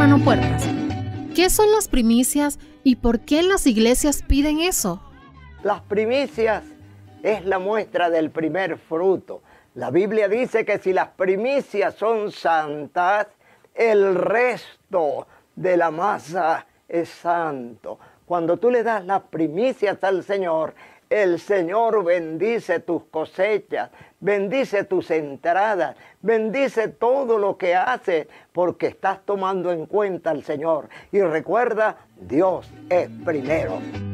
hermano Puertas. ¿Qué son las primicias y por qué las iglesias piden eso? Las primicias es la muestra del primer fruto. La Biblia dice que si las primicias son santas, el resto de la masa es santo. Cuando tú le das las primicias al Señor, el Señor bendice tus cosechas, bendice tus entradas, bendice todo lo que haces porque estás tomando en cuenta al Señor. Y recuerda, Dios es primero.